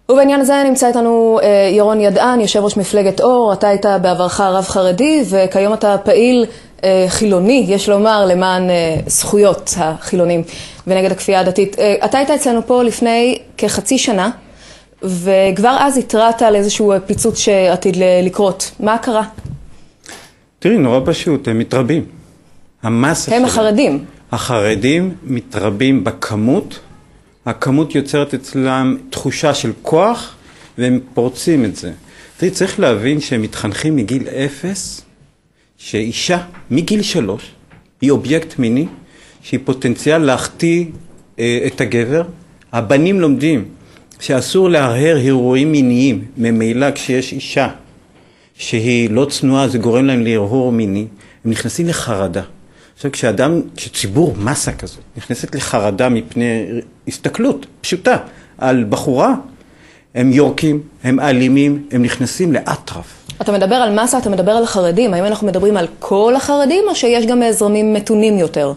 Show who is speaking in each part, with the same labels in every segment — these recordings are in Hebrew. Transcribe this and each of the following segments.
Speaker 1: ובעניין הזה נמצא איתנו ירון ידען, יושב ראש מפלגת אור. אתה היית בעברך רב חרדי וכיום אתה פעיל חילוני, יש לומר, למען זכויות החילונים ונגד הכפייה הדתית. אתה היית אצלנו פה לפני כחצי שנה וכבר אז התרעת על איזשהו פיצוץ שעתיד לקרות. מה קרה?
Speaker 2: תראי, נורא פשוט, הם מתרבים. המסה
Speaker 1: הם החרדים.
Speaker 2: החרדים מתרבים בכמות. הכמות יוצרת אצלם תחושה של כוח, והם פורצים את זה. תראי, צריך להבין שהם מתחנכים מגיל 0, שאישה מגיל 3 היא אובייקט מיני, שהיא פוטנציאל להחטיא את הגבר. הבנים לומדים שאסור להרהר הרהורים מיניים, ממילא כשיש אישה שהיא לא צנועה, זה גורם להם להרהור מיני, הם נכנסים לחרדה. עכשיו, כשציבור מסה כזאת נכנסת לחרדה מפני הסתכלות פשוטה על בחורה, הם יורקים, הם אלימים, הם נכנסים לאטרף.
Speaker 1: אתה מדבר על מסה, אתה מדבר על החרדים. האם אנחנו מדברים על כל החרדים או שיש גם זרמים מתונים יותר?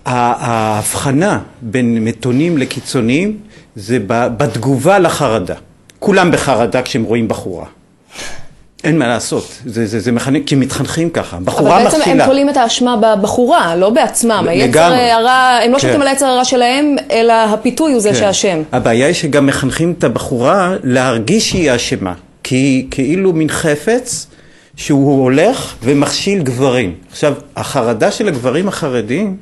Speaker 2: ההבחנה בין מתונים לקיצוניים זה בתגובה לחרדה. כולם בחרדה כשהם רואים בחורה. אין מה לעשות, זה מחנק, כי מתחנכים ככה, בחורה
Speaker 1: מכשילה. אבל בעצם הם תולים את האשמה בבחורה, לא בעצמם. הם לא שותים על היצר הרע שלהם, אלא הפיתוי הוא זה שאשם.
Speaker 2: הבעיה היא שגם מחנכים את הבחורה להרגיש שהיא אשמה, כי כאילו מין חפץ שהוא הולך ומכשיל גברים. עכשיו, החרדה של הגברים החרדים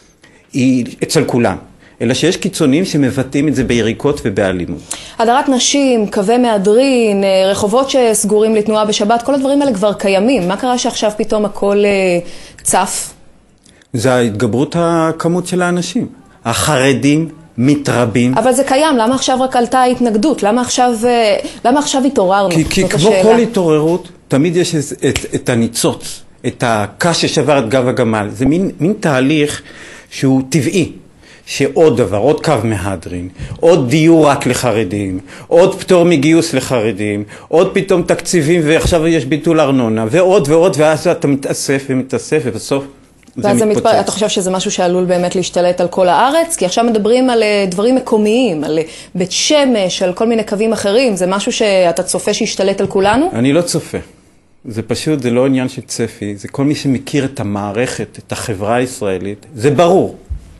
Speaker 2: היא אצל כולם. אלא שיש קיצונים שמבטאים את זה ביריקות ובאלימות. הדרת
Speaker 1: נשים, קווי מהדרין, רחובות שסגורים לתנועה בשבת, כל הדברים האלה כבר קיימים. מה קרה שעכשיו פתאום הכל צף?
Speaker 2: זה ההתגברות הכמות של האנשים. החרדים מתרבים.
Speaker 1: אבל זה קיים, למה עכשיו רק עלתה ההתנגדות? למה עכשיו התעוררנו?
Speaker 2: כי כמו כל התעוררות, תמיד יש את הניצוץ, את הקש ששבר את גב הגמל. זה מין תהליך שהוא טבעי. שעוד דבר, עוד קו מהדרין, עוד דיור רק לחרדים, עוד פטור מגיוס לחרדים, עוד פתאום תקציבים ועכשיו יש ביטול ארנונה, ועוד ועוד, ואז אתה מתאסף ומתאסף ובסוף זה מתפוצץ.
Speaker 1: אתה חושב שזה משהו שעלול באמת להשתלט על כל הארץ? כי עכשיו מדברים על דברים מקומיים, על בית שמש, על כל מיני קווים אחרים, זה משהו שאתה צופה שישתלט על כולנו?
Speaker 2: אני לא צופה. זה פשוט, זה לא עניין של צפי, זה כל מי שמכיר את המערכת, את החברה הישראלית, זה ברור.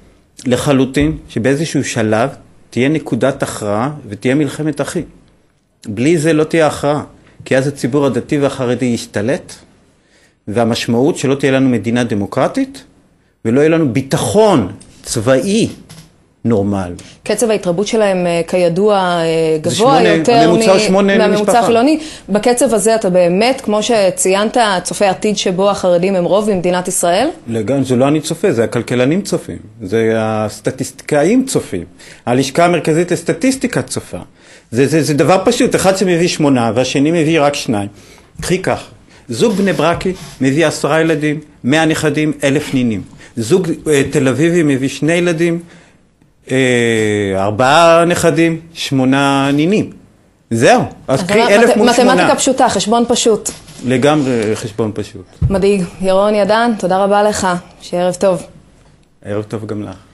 Speaker 2: לחלוטין שבאיזשהו שלב תהיה נקודת הכרעה ותהיה מלחמת אחים. בלי זה לא תהיה הכרעה, כי אז הציבור הדתי והחרדי ישתלט, והמשמעות שלא תהיה לנו מדינה דמוקרטית, ולא יהיה לנו ביטחון צבאי נורמל.
Speaker 1: קצב ההתרבות שלהם כידוע גבוה יותר מהממוצע החילוני. בקצב הזה אתה באמת, כמו שציינת, צופה עתיד שבו החרדים הם רוב במדינת ישראל?
Speaker 2: לגמרי, זה לא אני צופה, זה הכלכלנים צופים, זה הסטטיסטיקאים צופים, הלשכה המרכזית לסטטיסטיקה צופה. זה דבר פשוט, אחד שמביא 8 והשני מביא רק 2. קחי כך, זוג בני ברקי מביא 10 ילדים, 100 נכדים, 1,000 נינים. זוג תל אביבי מביא 2 ילדים, 4 נכדים, 8 נינים. זהו. אז קחי 1,000 מול 8.
Speaker 1: מתמטיקה פשוטה, חשבון פשוט.
Speaker 2: לגמרי חשבון פשוט.
Speaker 1: מדהיג. ירון ידען, תודה רבה לך. שערב טוב.
Speaker 2: ערב טוב גם לך.